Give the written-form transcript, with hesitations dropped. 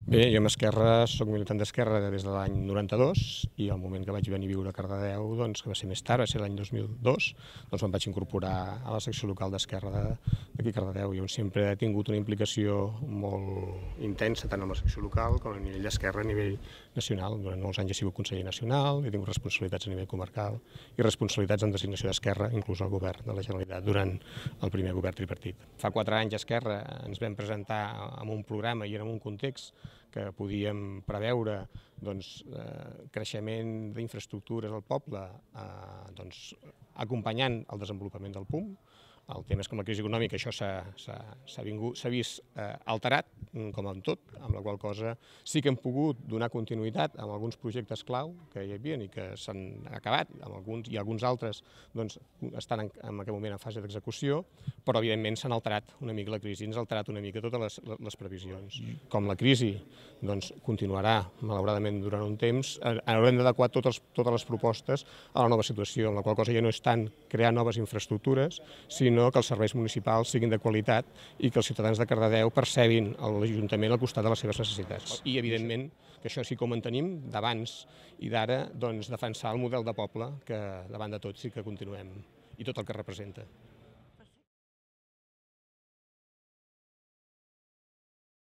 Bé, jo amb Esquerra soc militant d'Esquerra des de l'any 92 i al moment que vaig venir a viure a Cardedeu, doncs, que va ser més tard, va ser l'any 2002, doncs em vaig incorporar a la secció local d'Esquerra d'aquí a Cardedeu, i on sempre he tingut una implicació molt intensa tant amb la secció local com a nivell d'Esquerra a nivell nacional. Durant molts anys he sigut conseller nacional, he tingut responsabilitats a nivell comarcal i responsabilitats en designació d'Esquerra, inclús al govern de la Generalitat durant el primer govern tripartit. Fa 4 anys a Esquerra ens vam presentar amb un programa i en un context que podíem preveure creixement d'infraestructures al poble, acompanyant el desenvolupament del PUM. El tema és que amb la crisi econòmica això s'ha vist alterat, com en tot, amb la qual cosa sí que hem pogut donar continuïtat amb alguns projectes clau que hi havia i que s'han acabat, i alguns altres estan en aquest moment en fase d'execució, però evidentment s'han alterat una mica la crisi, ens ha alterat una mica totes les previsions. Com la crisi continuarà, malauradament, durant un temps, haurem d'adequar totes les propostes a la nova situació, en la qual cosa ja no és tant crear noves infraestructures, sinó que els serveis municipals siguin de qualitat i que els ciutadans de Cardedeu percebin l'Ajuntament al costat de les seves necessitats. I, evidentment, que això sí que ho mantenim d'abans i d'ara, defensar el model de poble que, davant de tot, sí que continuem, i tot el que representa.